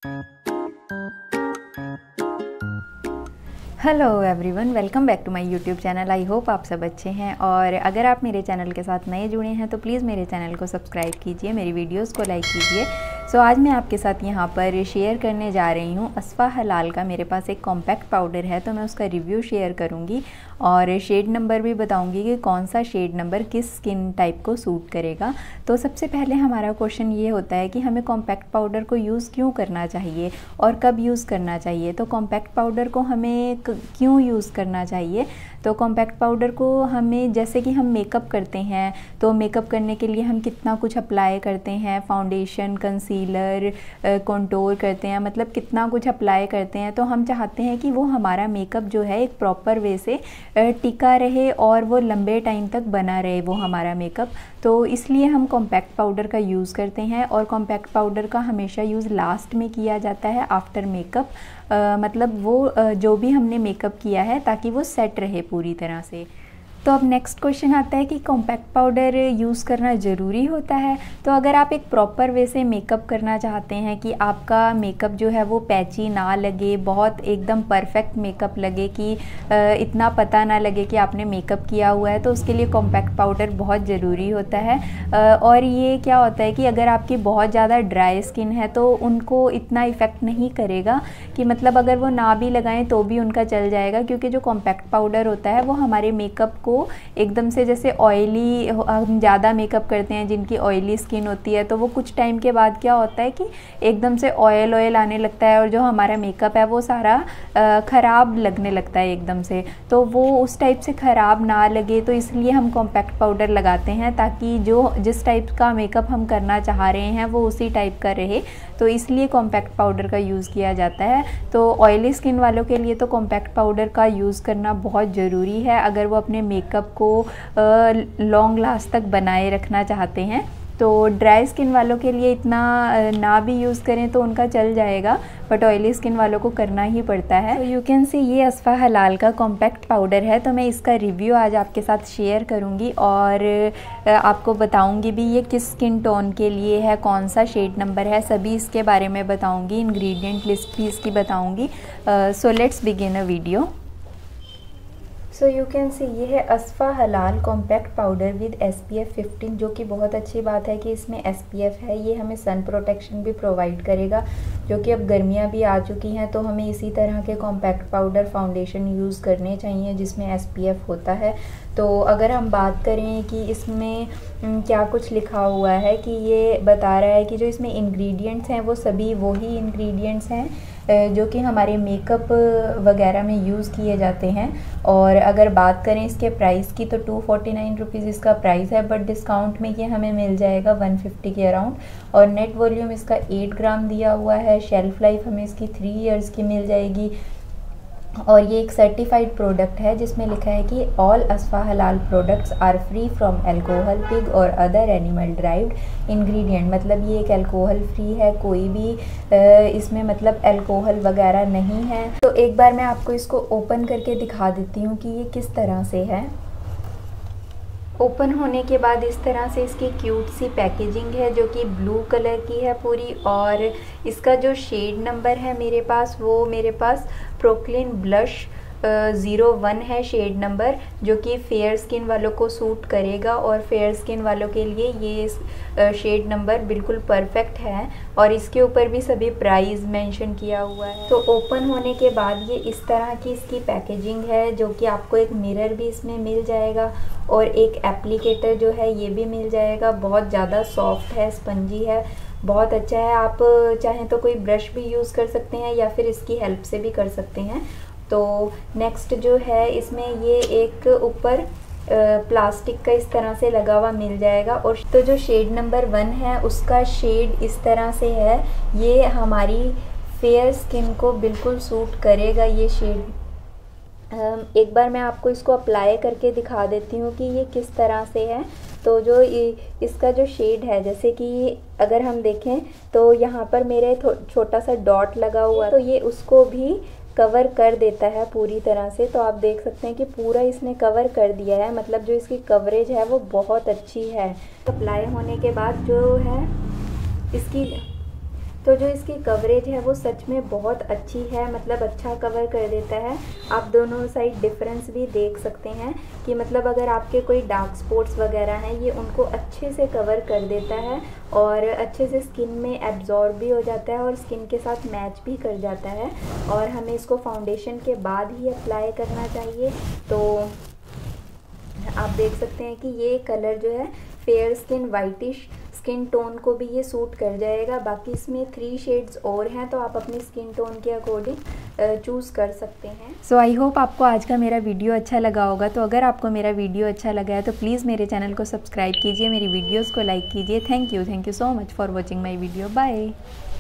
Hello everyone, welcome back to my YouTube channel. I hope आप सब अच्छे हैं और अगर आप मेरे चैनल के साथ नए जुड़े हैं तो प्लीज़ मेरे चैनल को सब्सक्राइब कीजिए, मेरी वीडियोस को लाइक कीजिए। सो आज मैं आपके साथ यहाँ पर शेयर करने जा रही हूँ असफ़ा हलाल का मेरे पास एक कॉम्पैक्ट पाउडर है, तो मैं उसका रिव्यू शेयर करूँगी और शेड नंबर भी बताऊँगी कि कौन सा शेड नंबर किस स्किन टाइप को सूट करेगा। तो सबसे पहले हमारा क्वेश्चन ये होता है कि हमें कॉम्पैक्ट पाउडर को यूज़ क्यों करना चाहिए और कब यूज़ करना चाहिए। तो कॉम्पैक्ट पाउडर को हमें क्यों यूज़ करना चाहिए, तो कॉम्पैक्ट पाउडर को हमें जैसे कि हम मेकअप करते हैं तो मेकअप करने के लिए हम कितना कुछ अप्लाई करते हैं, फाउंडेशन, कंसीलर, कंटूर करते हैं, मतलब कितना कुछ अप्लाई करते हैं। तो हम चाहते हैं कि वो हमारा मेकअप जो है एक प्रॉपर वे से टिका रहे और वो लंबे टाइम तक बना रहे वो हमारा मेकअप। तो इसलिए हम कॉम्पैक्ट पाउडर का यूज़ करते हैं और कॉम्पैक्ट पाउडर का हमेशा यूज़ लास्ट में किया जाता है आफ्टर मेकअप। मतलब वो जो भी हमने मेकअप किया है ताकि वो सेट रहे पूरी तरह से। तो अब नेक्स्ट क्वेश्चन आता है कि कॉम्पैक्ट पाउडर यूज़ करना ज़रूरी होता है। तो अगर आप एक प्रॉपर वे से मेकअप करना चाहते हैं कि आपका मेकअप जो है वो पैची ना लगे, बहुत एकदम परफेक्ट मेकअप लगे कि इतना पता ना लगे कि आपने मेकअप किया हुआ है, तो उसके लिए कॉम्पैक्ट पाउडर बहुत ज़रूरी होता है। और ये क्या होता है कि अगर आपकी बहुत ज़्यादा ड्राई स्किन है तो उनको इतना इफ़ेक्ट नहीं करेगा कि मतलब अगर वो ना भी लगाएं तो भी उनका चल जाएगा, क्योंकि जो कॉम्पैक्ट पाउडर होता है वो हमारे मेकअप को एकदम से, जैसे ऑयली हम ज़्यादा मेकअप करते हैं जिनकी ऑयली स्किन होती है, तो वो कुछ टाइम के बाद क्या होता है कि एकदम से ऑयल आने लगता है और जो हमारा मेकअप है वो सारा ख़राब लगने लगता है एकदम से। तो वो उस टाइप से ख़राब ना लगे, तो इसलिए हम कॉम्पैक्ट पाउडर लगाते हैं ताकि जो जिस टाइप का मेकअप हम करना चाह रहे हैं वो उसी टाइप का रहे। तो इसलिए कॉम्पैक्ट पाउडर का यूज़ किया जाता है। तो ऑयली स्किन वालों के लिए तो कॉम्पैक्ट पाउडर का यूज़ करना बहुत ज़रूरी है अगर वो अपने मेकअप को लॉन्ग लास्ट तक बनाए रखना चाहते हैं। तो ड्राई स्किन वालों के लिए इतना ना भी यूज़ करें तो उनका चल जाएगा, बट ऑयली स्किन वालों को करना ही पड़ता है। तो यू कैन सी ये असफ़ा हलाल का कॉम्पैक्ट पाउडर है, तो मैं इसका रिव्यू आज आपके साथ शेयर करूंगी और आपको बताऊंगी भी ये किस स्किन टोन के लिए है, कौन सा शेड नंबर है, सभी इसके बारे में बताऊंगी, इंग्रेडिएंट लिस्ट भी इसकी बताऊंगी। So let's begin a video. So you can see ये है असफ़ा हलाल कॉम्पैक्ट पाउडर विद SPF 15, जो कि बहुत अच्छी बात है कि इसमें SPF है। ये हमें सन प्रोटेक्शन भी प्रोवाइड करेगा, जो कि अब गर्मियाँ भी आ चुकी हैं तो हमें इसी तरह के कॉम्पैक्ट पाउडर फाउंडेशन यूज़ करने चाहिए जिसमें SPF होता है। तो अगर हम बात करें कि इसमें क्या कुछ लिखा हुआ है, कि ये बता रहा है कि जो इसमें इंग्रेडिएंट्स हैं वो सभी वही इंग्रेडिएंट्स हैं जो कि हमारे मेकअप वगैरह में यूज़ किए जाते हैं। और अगर बात करें इसके प्राइस की तो 249 रुपीज़ इसका प्राइस है, बट डिस्काउंट में ये हमें मिल जाएगा 150 के अराउंड। और नेट वॉल्यूम इसका 8 ग्राम दिया हुआ है। शेल्फ़ लाइफ हमें इसकी 3 इयर्स की मिल जाएगी। और ये एक सर्टिफाइड प्रोडक्ट है जिसमें लिखा है कि ऑल असफ़ा हलाल products are free from alcohol, pig और अदर एनिमल ड्राइव्ड इंग्रेडिएंट। मतलब ये एक अल्कोहल फ्री है, कोई भी इसमें मतलब अल्कोहल वगैरह नहीं है। तो एक बार मैं आपको इसको ओपन करके दिखा देती हूँ कि ये किस तरह से है। ओपन होने के बाद इस तरह से इसकी क्यूट सी पैकेजिंग है जो कि ब्लू कलर की है पूरी। और इसका जो शेड नंबर है मेरे पास प्रोक्लिन ब्लश 01 है शेड नंबर, जो कि फेयर स्किन वालों को सूट करेगा और फेयर स्किन वालों के लिए ये शेड नंबर बिल्कुल परफेक्ट है। और इसके ऊपर भी सभी प्राइस मेंशन किया हुआ है। तो ओपन होने के बाद ये इस तरह की इसकी पैकेजिंग है, जो कि आपको एक मिरर भी इसमें मिल जाएगा और एक एप्लीकेटर जो है ये भी मिल जाएगा। बहुत ज़्यादा सॉफ्ट है, स्पंजी है, बहुत अच्छा है। आप चाहें तो कोई ब्रश भी यूज़ कर सकते हैं या फिर इसकी हेल्प से भी कर सकते हैं। तो नेक्स्ट जो है इसमें ये एक ऊपर प्लास्टिक का इस तरह से लगा हुआ मिल जाएगा। और तो जो शेड नंबर 1 है उसका शेड इस तरह से है। ये हमारी फेयर स्किन को बिल्कुल सूट करेगा ये शेड। एक बार मैं आपको इसको अप्लाई करके दिखा देती हूँ कि ये किस तरह से है। तो जो इसका जो शेड है, जैसे कि अगर हम देखें तो यहाँ पर मेरे छोटा सा डॉट लगा हुआ, तो ये उसको भी कवर कर देता है पूरी तरह से। तो आप देख सकते हैं कि पूरा इसने कवर कर दिया है, मतलब जो इसकी कवरेज है वो बहुत अच्छी है। अप्लाई होने के बाद जो है इसकी तो जो इसकी कवरेज है वो सच में बहुत अच्छी है, मतलब अच्छा कवर कर देता है। आप दोनों साइड डिफरेंस भी देख सकते हैं कि मतलब अगर आपके कोई डार्क स्पॉट्स वगैरह हैं ये उनको अच्छे से कवर कर देता है और अच्छे से स्किन में एब्जॉर्ब भी हो जाता है और स्किन के साथ मैच भी कर जाता है। और हमें इसको फाउंडेशन के बाद ही अप्लाई करना चाहिए। तो आप देख सकते हैं कि ये कलर जो है fair skin whitish skin tone को भी ये सूट कर जाएगा। बाकी इसमें 3 शेड्स और हैं, तो आप अपनी स्किन टोन के अकॉर्डिंग चूज़ कर सकते हैं। सो आई होप आपको आज का मेरा वीडियो अच्छा लगा होगा। तो अगर आपको मेरा वीडियो अच्छा लगा है तो प्लीज़ मेरे चैनल को सब्सक्राइब कीजिए, मेरी वीडियोज़ को लाइक कीजिए। Thank you so much for watching my video. Bye.